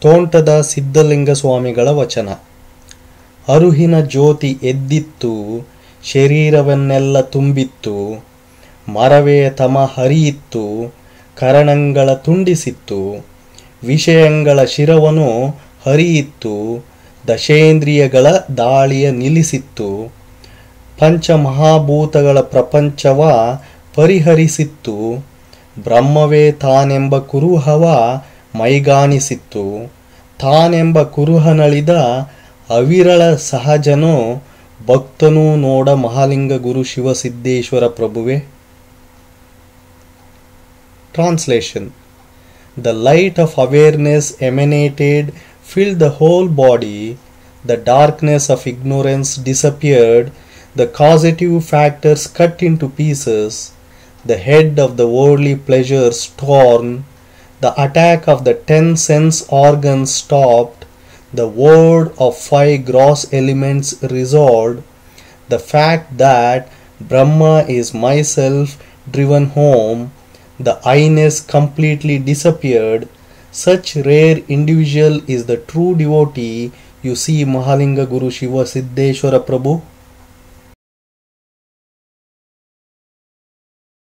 ತೋಂಟದ ಸಿದ್ಧಲಿಂಗ ಸ್ವಾಮಿಗಳ ವಚನ. ಅರುಹಿನ ಜ್ಯೋತಿ ಎದ್ದಿತ್ತು, ಶರೀರವನ್ನೆಲ್ಲ ತುಂಬಿತ್ತು. ಮರವೇ ತಮ ಹರಿಯಿತ್ತು, ಕರಣಗಳ ತುಂಡಿಸಿತ್ತು. ವಿಷಯಗಳ ಶಿರವನು ಹರಿಯಿತ್ತು, ದಶೇಂದ್ರಿಯಗಳ ದಾಳಿಯ ನಿಲ್ಲಿಸಿತ್ತು. ಪಂಚಮಹಾಭೂತಗಳ ಪ್ರಪಂಚವ ಪರಿಹರಿಸಿತ್ತು. ಬ್ರಹ್ಮವೇ ತಾನೆಂಬ ಕುರುಹವ ಮೈಗಾಣಿಸಿತ್ತು. ತಾನೆಂಬ ಕುರುಹನಳಿದ ಅವಿರಳ ಸಹಜನೋ ಭಕ್ತನೂ ನೋಡ ಮಹಾಲಿಂಗ ಗುರು Shivasiddeshwara ಪ್ರಭುವೆ. Translation. The light of awareness emanated, filled the whole body. The darkness of ignorance disappeared. The causative factors cut into pieces. The head of the worldly pleasures torn. The attack of the 10 sense organs stopped. The word of 5 gross elements resolved. The fact that Brahma is myself driven home. The I-ness completely disappeared. Such rare individual is the true devotee you see Mahalinga Guru Shiva Siddeshwara Prabhu.